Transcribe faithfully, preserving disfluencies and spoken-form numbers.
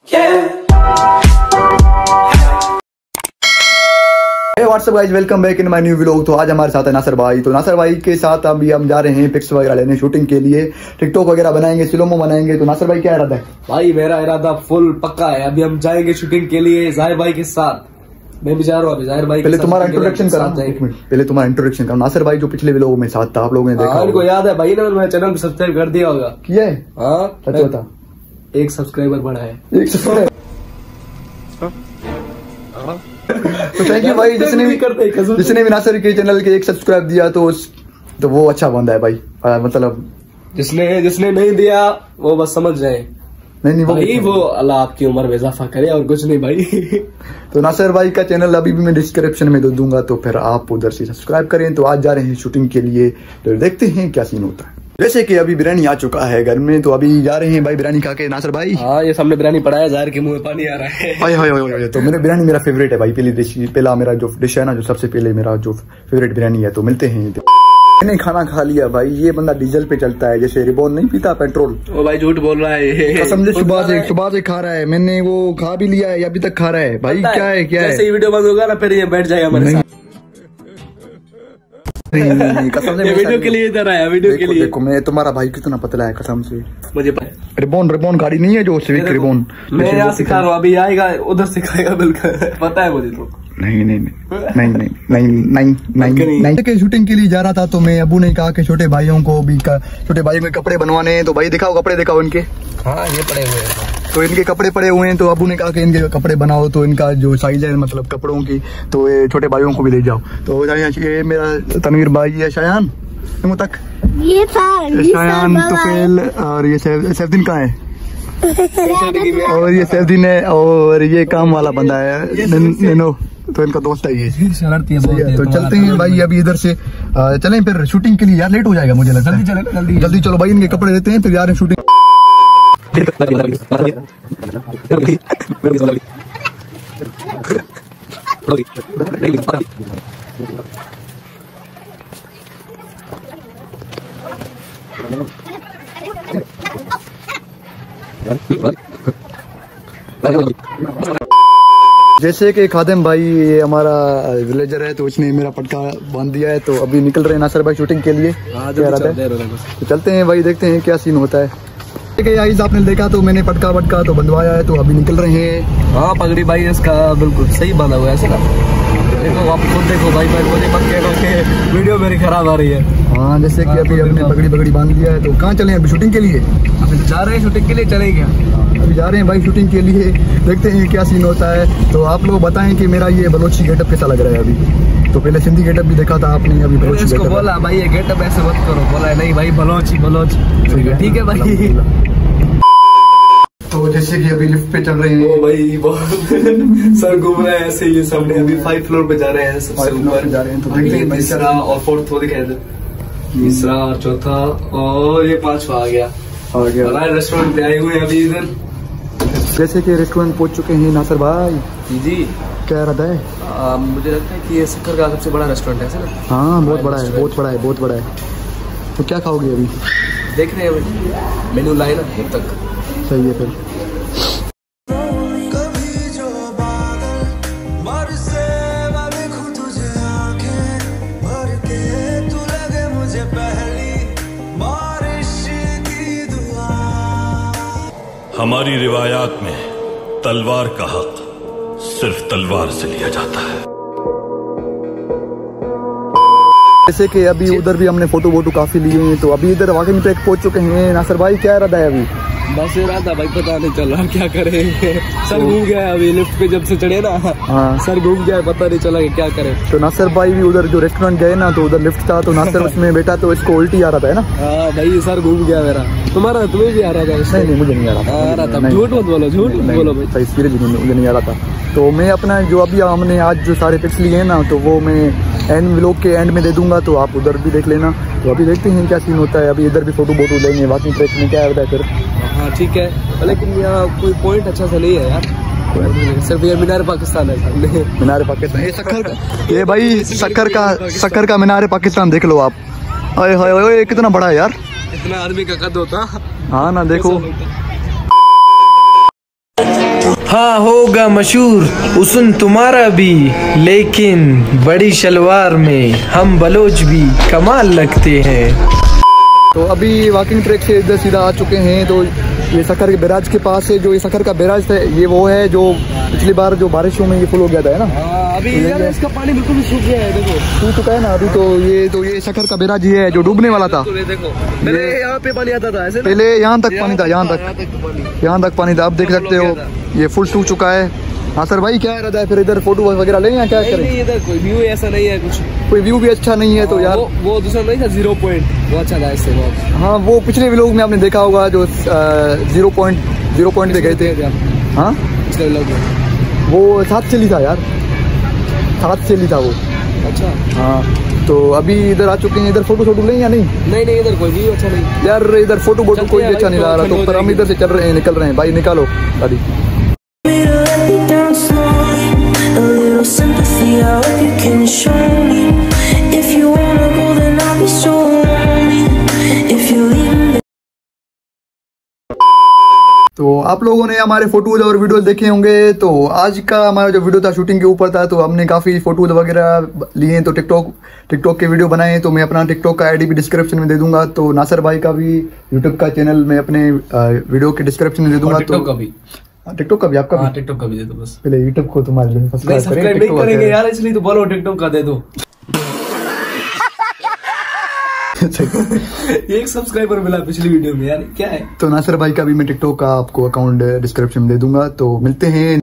WhatsApp guys, welcome back in my new vlog. तो आज हमारे साथ है नासिर भाई। तो नासिर भाई के साथ अभी हम जा रहे हैं पिक्स वगैरह लेने शूटिंग के लिए, टिकटॉक वगैरह बनाएंगे, स्लोमो बनाएंगे। तो नासिर भाई क्या इरादा है? भाई मेरा इरादा फुल पक्का है। अभी हम जाएंगे शूटिंग के लिए जाहिर भाई के साथ। मैं भी जा रहा हूँ अभी जाहिर भाई। पहले तुम्हारा इंट्रोडक्शन करा, एक मिनट पहले तुम्हारा इंट्रोडक्शन करा। नासिर भाई जो पिछले व्लॉग में साथ था, आप लोगों ने देखा, उनको याद है भाई ना, मैं चैनल को सब्सक्राइब कर दिया होगा। किया है? हाँ अच्छा बता। एक सब्सक्राइबर बढ़ा है। एक सब्सक्राइबर। तो थैंक यू भाई, जिसने भी करते जिसने भी नासिर के चैनल के एक सब्सक्राइब दिया तो उस तो वो अच्छा बंदा है भाई। आ, मतलब जिसने जिसने नहीं दिया वो बस समझ जाए। नहीं नहीं वो भाई वो अल्लाह आपकी उम्र में इजाफा करे और कुछ नहीं भाई। तो नासिर भाई का चैनल अभी भी मैं डिस्क्रिप्शन में दे दूंगा, तो फिर आप उधर से सब्सक्राइब करें। तो आज जा रहे हैं शूटिंग के लिए, तो देखते हैं क्या सीन होता है। जैसे कि अभी बिरयानी आ चुका है घर में, तो अभी जा रहे हैं भाई बिरयानी खा के। नासिर भाई हाँ, ये सामने बिरयानी पड़ा है, जाहिर के मुंह में पानी आ रहा है। हाय हाय हाय। तो मेरे बिरयानी मेरा फेवरेट है भाई। पहली डिश, पहला मेरा जो डिश है ना, जो सबसे पहले मेरा जो फेवरेट बिरयानी है। तो मिलते हैं। मैंने खाना खा लिया भाई। ये बंदा डीजल पे चलता है, जैसे रिबॉन नहीं पीता पेट्रोल। ओ भाई झूठ बोल रहा है। कसम से सुबह से सुबह से खा रहा है। मैंने वो खा भी लिया है, अभी तक खा रहा है भाई। क्या है क्या है? जैसे ही वीडियो बंद होगा ना फिर ये बैठ जाएगा मेरे साथ। नहीं, नहीं, नहीं, कसम से वीडियो के लिए इधर आया, वीडियो के लिए। देखो मैं तुम्हारा भाई कितना पतला है, कसम से मुझे पता। रिबॉन रिबॉन गाड़ी नहीं है जो सिविक रिबॉन। मैं यहाँ सिखा रहा हूँ, अभी आएगा उधर सिखाएगा बिल्कुल। पता है मुझे तो। नहीं नहीं नहीं नहीं नहीं नहीं नहीं नहीं के शूटिंग के लिए जा रहा था, तो मैं अबू ने कहा कि छोटे भाइयों को भी छोटे भाइयों के कपड़े बनवाने हैं। तो भाई दिखाओ कपड़े, दिखाओ इनके। हाँ ये पड़े हुए हैं। तो इनके कपड़े पड़े हुए हैं, तो अबू ने कहा कि इनके कपड़े बनाओ। तो इनका जो साइज है मतलब कपड़ों की, तो ये छोटे भाइयों को भी ले जाओ। तो ये मेरा तनवीर भाई है, शायान तक ये था शायान तुफेल, और ये सैफुद्दीन का है, और ये सैफुद्दीन है, और ये काम वाला बंदा है नैनो। तो इनका दोस्त है ये। शरारती है। तो चलते हैं भाई अभी इधर से चलें फिर शूटिंग के लिए। यार लेट हो जाएगा मुझे लगता है। जल्दी जल्दी जल्दी चलो भाई, इनके कपड़े देते हैं फिर यार शूटिंग। जैसे कि खादिम भाई ये हमारा विलेजर है, तो इसने मेरा पटका बांध दिया है। तो अभी निकल रहे हैं नासिर भाई शूटिंग के लिए। तो चलते हैं भाई, देखते हैं क्या सीन होता है। ठीक है गाइस, आपने देखा तो मैंने पटका वटका तो बंधवाया है। तो अभी निकल रहे हैं। हाँ पगड़ी भाई इसका बिल्कुल सही बांधा हुआ है ऐसा। देखो आप खुद देखो भाई, मैं बोले मत कहना कि वीडियो मेरी खराब आ रही है। हाँ जैसे कि अभी हमने पगड़ी पगड़ी बांध दिया है। तो कहाँ चले अभी शूटिंग के लिए? अभी जा रहे हैं शूटिंग के लिए, चलेंगे अभी जा रहे हैं भाई शूटिंग के लिए। देखते हैं क्या सीन होता है। तो आप लोग बताएं कि मेरा ये बलोची गेटअप कैसा लग रहा है अभी। तो पहले सिंधी गेटअप भी देखा था आपने, अभी बलोची इसको बोला भाई ये गेटअप ऐसे मत करो, बोला नहीं भाई बलोची बलोची। ठीक है भाई। तो जैसे कि अभी लिफ्ट पे चल रहे हैं। ओ भाई बहुत सर घूम रहा है ऐसे। ये सामने अभी फाइव फ्लोर पे जा रहे हैं, सबसे ऊपर जा रहे हैं। तो देखते हैं तीसरा और फोर्थ वो दिखाई दे, तीसरा और चौथा और ये पांचवा आ गया आ गया। रेस्टोरेंट पे आए हुए हैं अभी इधर। जैसे कि रेस्टोरेंट पहुंच चुके हैं नासिर भाई। जी क्या इरादा है? आ, मुझे लगता है कि ये शक्कर का सबसे बड़ा रेस्टोरेंट है सर। हाँ बहुत बड़ा है, बहुत बड़ा है, बहुत बड़ा है। तो क्या खाओगे अभी? देख रहे हैं मेनू लाए ना अब तक। सही है फिर। हमारी रिवायात में तलवार का हक सिर्फ तलवार से लिया जाता है। जैसे कि अभी उधर भी हमने फोटो वोटो काफी लिए हैं। तो अभी इधर वॉकिंग ट्रैक पहुंच चुके हैं। नासिर भाई क्या इरादा है अभी? बस इरादा भाई पता नहीं चल रहा क्या करें। सर घूम गया है अभी लिफ्ट पे जब से चढ़े ना। हाँ सर घूम गया है, पता नहीं चला कि क्या करें। तो नासिर भाई भी उधर जो रेस्टोरेंट गए ना, तो उधर लिफ्ट था, तो नासिर उसमें बैठा तो इसको उल्टी आ रहा था है ना। हाँ भाई सर घूम गया मेरा। तुम्हारा तुम्हें भी आ रहा था? नहीं नहीं मुझे नहीं आ रहा था। आ रहा था। झूठ मत बोलो, झूठ मत बोलो भाई। सही सीरियसली मुझे नहीं आ रहा था। तो मैं अपना जो अभी हमने आज जो सारे पिक्स लिए हैं ना, तो वो मैं एंड व्लॉग के एंड में दे दूंगा, तो आप उधर भी देख लेना। तो अभी देखते हैं क्या सीन होता है। अभी इधर भी फोटो वोटो लेंगे, वॉकिंग ट्रैक में क्या होता है फिर। हाँ ठीक है, लेकिन यहाँ कोई पॉइंट अच्छा सा नहीं है यार। सिर्फ ये मीनार पाकिस्तान है। मीनार पाकिस्तान, ये शक्कर का, ये भाई शक्कर का शक्कर का मीनार पाकिस्तान देख लो आप। अरे हाय कितना बड़ा है यार। इतना आदमी का कद होता। हाँ ना देखो। हाँ होगा मशहूर हुस्न तुम्हारा भी, लेकिन बड़ी शलवार में हम बलोच भी कमाल लगते हैं। तो अभी वॉकिंग ट्रैक से इधर सीधा आ चुके हैं। तो ये सखर के बैराज के पास है। जो ये सखर का बैराज है ये वो है जो पिछली बार जो बारिशों में ये फुल हो गया था, है ना। अभी यार इसका पानी बिल्कुल सूख गया है, देखो सूख चुका है ना अभी। तो ये तो ये सखर का बैराज ही है जो डूबने वाला था। देखो पहले यहाँ पे पानी आता था ऐसे, पहले यहाँ तक पानी था, यहाँ तक यहाँ तक पानी था। अब देख सकते हो ये फुल सूख चुका है। हाँ सर भाई क्या इरादा है फिर, इधर फोटो वगैरह लें या क्या करें? नहीं, इधर कोई व्यू ऐसा नहीं है, कुछ कोई व्यू भी अच्छा नहीं है। तो यार वो, वो दूसरा नहीं था जीरो पॉइंट, वो अच्छा था इससे बहुत। हाँ वो पिछले व्लॉग में आपने देखा होगा जो जीरो पॉइंट जीरो पॉइंट पे गए थे। हाँ पिछले व्लॉग में वो सात चली था यार, सात चली था वो। अच्छा हाँ तो अभी इधर आ चुके हैं। इधर फोटो शोटो लें या नहीं? नहीं नहीं इधर कोई भी अच्छा नहीं यार, इधर फोटो वोटो कोई भी अच्छा नहीं ला रहा। तो पर हम इधर से चल रहे हैं, निकल रहे हैं भाई, निकालो गाड़ी। तो आप लोगों ने हमारे फोटोज और वीडियोस देखे होंगे। तो आज का हमारा जो वीडियो था शूटिंग के ऊपर था। तो हमने काफ़ी फोटोज वगैरह लिए। तो टिकटॉक टिकटॉक के वीडियो बनाए। तो मैं अपना टिकटॉक का आईडी भी डिस्क्रिप्शन में दे दूंगा। तो नासिर भाई का भी यूट्यूब का चैनल मैं अपने वीडियो के डिस्क्रिप्शन में दे दूंगा। टिकटॉक का भी टिकटॉक का भी आपका भी? टिकटॉक का भी दे दो बस। पहले यूट्यूब को तुम्हारे लिए सब्सक्राइब नहीं करेंगे यार, इसलिए तो बोलो टिकटॉक का दे दो। एक सब्सक्राइबर मिला पिछली वीडियो में यार, क्या है। तो नासिर भाई का भी मैं टिकटॉक का आपको अकाउंट डिस्क्रिप्शन में दे दूंगा। तो मिलते हैं